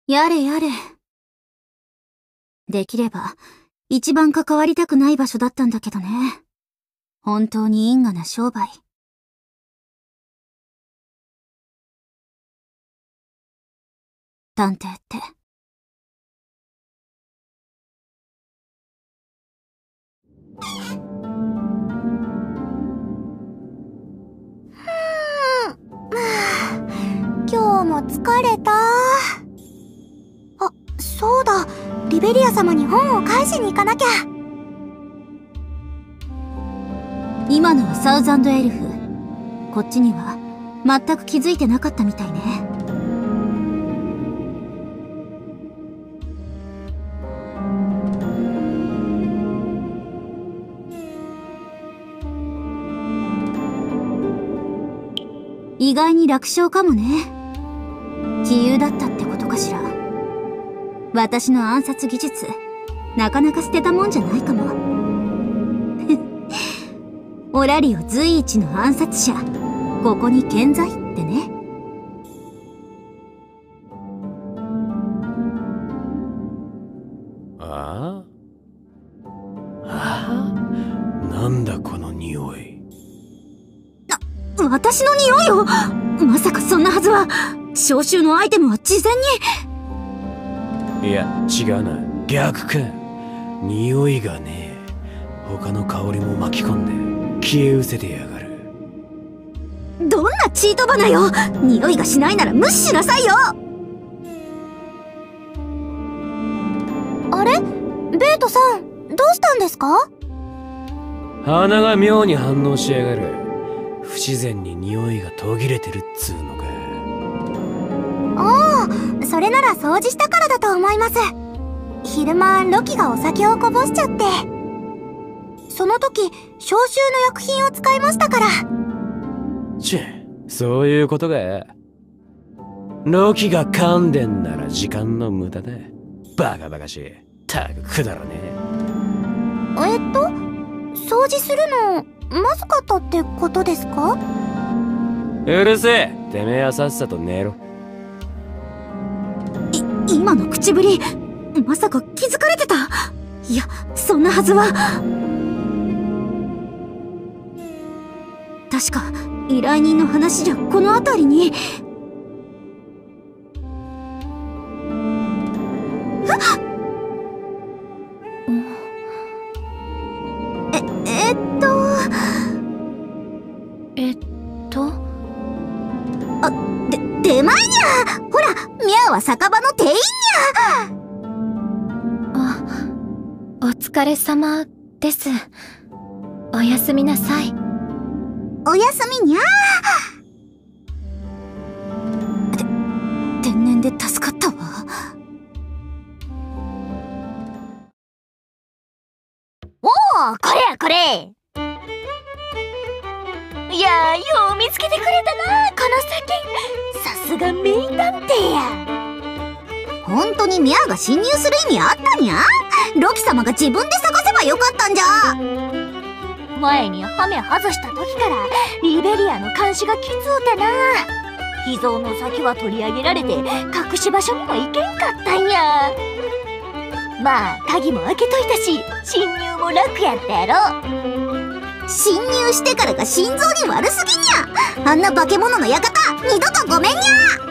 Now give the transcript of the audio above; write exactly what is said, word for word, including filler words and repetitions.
やれやれ。できれば、一番関わりたくない場所だったんだけどね。本当に因果な商売。探偵って。 今日も疲れた。あ、そうだ。リベリア様に本を返しに行かなきゃ。 今のはサウザンドエルフ。こっちには全く気づいてなかったみたいね。意外に楽勝かもね。杞憂だったってことかしら。私の暗殺技術、なかなか捨てたもんじゃないかも。オラリオ随一の暗殺者、ここに健在ってね。 ああああ、なんだこの匂い。 私の匂いを、まさかそんなはずは。召集のアイテムは事前に。いや違うな、逆か。匂いがねえ、他の香りも巻き込んで消え失せてやがる。 どんなチート花よ。匂いがしないなら無視しなさいよ。 あれ、ベートさん、どうしたんですか？ 鼻が妙に反応しやがる。不自然に匂いが途切れてるっつうのか。 ああ、それなら掃除したからだと思います。昼間ロキがお酒をこぼしちゃって、その時消臭の薬品を使いましたから。 ちぇ、そういうことか。ロキが噛んでんなら時間の無駄だ。バカバカしい。たくくだらねえ。えっと掃除するのまずかったってことですか？ うるせえ、てめえはさっさと寝ろ。 い、今の口ぶり、まさか気づかれてた？いや、そんなはずは。確か、依頼人の話じゃこの辺りに。はっ！え、えっと。 えっと。 あ、で、出前にゃ！ほら、ミャアは酒場の店員にゃ！ あ、お疲れ様です。おやすみなさい。 おやすみにゃー。て、天然で助かったわ。 おお、これやこれ。いやー、よう見つけてくれたな、この酒。さすが名探偵や。 本当にミャアが侵入する意味あったにゃ？ロキ様が自分で探せばよかったんじゃ。 前にハメ外した時からリベリアの監視がきつうてな。秘蔵の先は取り上げられて隠し場所にも行けんかったんや。まあ鍵も開けといたし、侵入も楽やったやろ。 侵入してからが心臓に悪すぎにゃ。あんな化け物の館、二度とごめんにゃ。